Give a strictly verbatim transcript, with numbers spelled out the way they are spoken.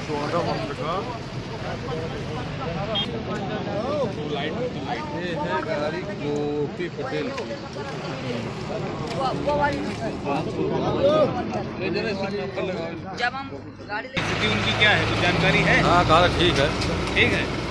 चौदह का ये है गाड़ी गोपी पटेल की। जब हम गाड़ी ले उनकी क्या है, कुछ जानकारी है? हाँ गाड़ी ठीक है। ठीक है।